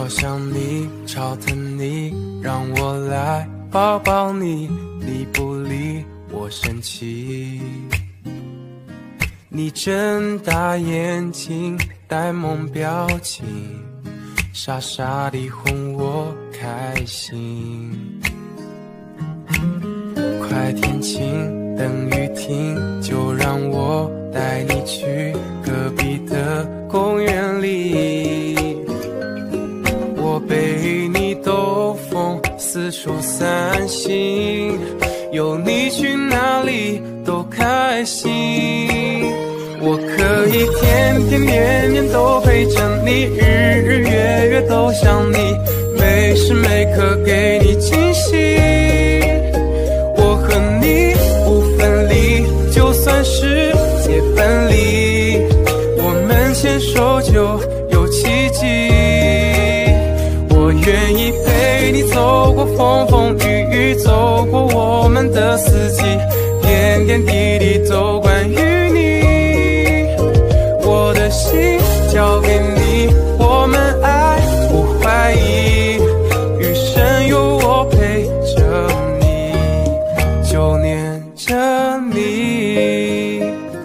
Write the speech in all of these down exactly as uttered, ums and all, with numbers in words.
好想你，超疼你，让我来抱抱你，理不理我生气。你睁大眼睛，呆萌表情，傻傻地哄我开心。快天晴，等雨停，就让我带你去隔壁的公园里。我陪你兜风，四处散心，有你去哪里都开心。我可以天天年年都陪着你，日日月月都想你，每时每刻给你惊喜。我和你不分离，就算是结伴离，我们牵手就有奇迹。我愿意陪你走过风风雨雨，走过我们的四季，点点滴滴都关于你。我的心交给你，我们爱不怀疑，余生有我陪着你，就念着你。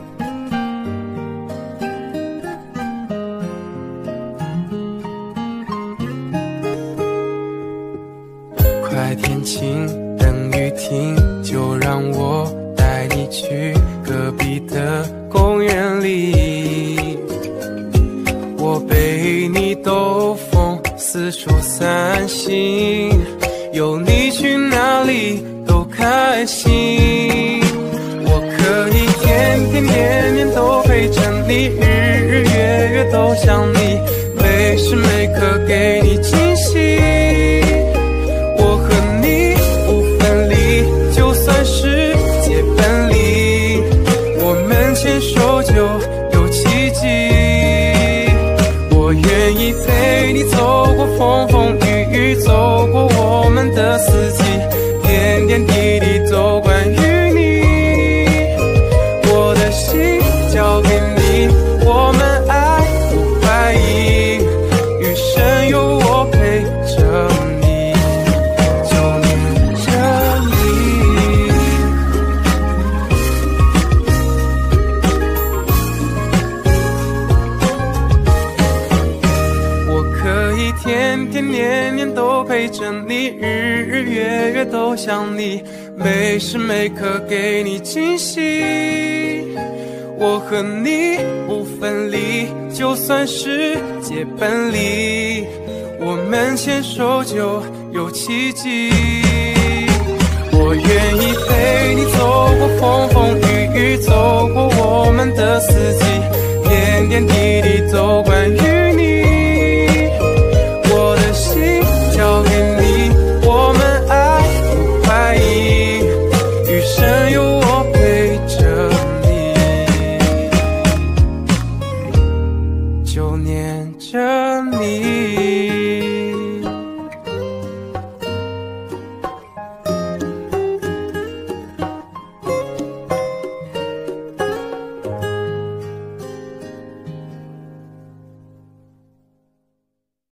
快天晴，等雨停，就让我带你去隔壁的公园里。我陪你兜风，四处散心，有你去哪里都开心。我可以天天年年都陪着你，日日月月都想你，每时每刻给你惊喜。我和你不分离，就算是结伴离，我们牵手就有奇迹。我愿意陪你走过风风雨雨，走过我们的四季，点点滴滴都关于你。我的心交给你，我们爱不怀疑，余生有我陪着你，就念着你。我可以天天年年都陪着你，日日月月都想你，每时每刻给你惊喜。我和你不分离，就算是结伴离，我们牵手就有奇迹。我愿意陪你走过风风